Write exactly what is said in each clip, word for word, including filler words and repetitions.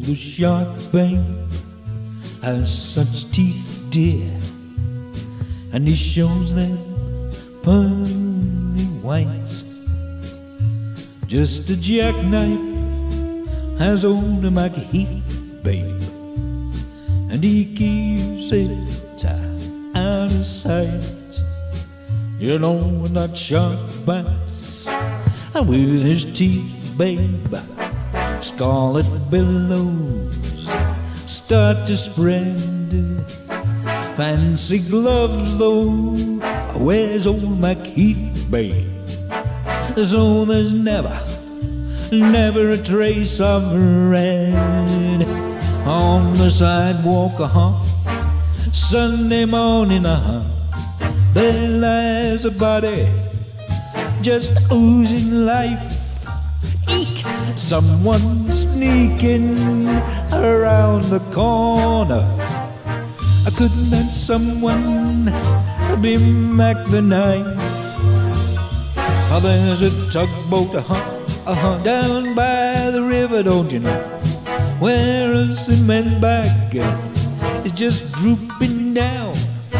the shark, babe, has such teeth, dear, and he shows them pearly white. Just a jackknife has old Mack Heath, babe, and he keeps it out of sight. You know when that shark bites, and with his teeth, babe, scarlet billows start to spread. Fancy gloves, though, wears old Mack Heath, babe, so there's never, never a trace of red. On the sidewalk, uh-huh, Sunday morning, uh-huh, there lies a body just oozing life. Eek! Someone sneaking around the corner. Couldn't that someone be Mack the Knife? Oh, there's a tugboat, uh-huh, uh-huh, down by the river, don't you know, where a cement bag is just drooping down.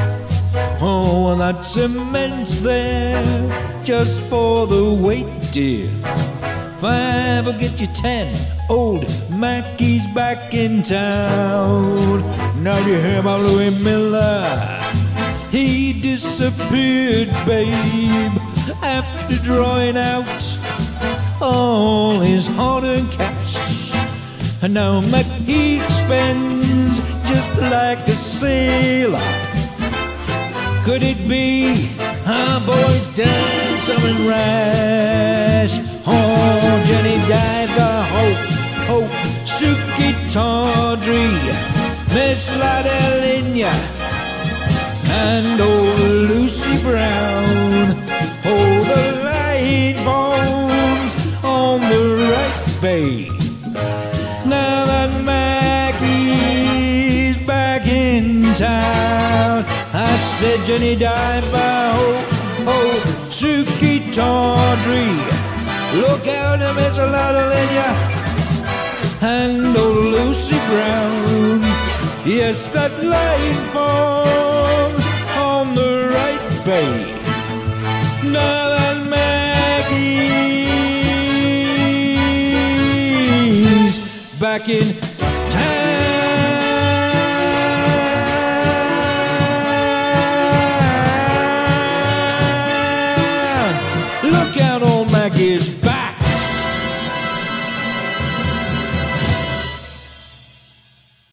Oh, well, that cement's there just for the weight, dear. Five will get you ten. Old Mackie's back in town. Now you hear about Louis Miller. He disappeared, babe, after drawing out all his hard-earned cash. And now Mackie spends just like a sailor. Could it be our boys done something rash? Oh, Jenny Diver, Hope, Hope, Suki Tawdry, Miss Ladelinia, and old Lucy Brown. Oh, the light falls on the right, babe. Now that Mackie's back in town, I said, Jenny Diver, oh, oh, Suki Tawdry, look out, Miss Ladelinia, and old Lucy Brown. Yes, that light falls on the right, babe. Now that Mackie's back in town. Look out, old Mackie's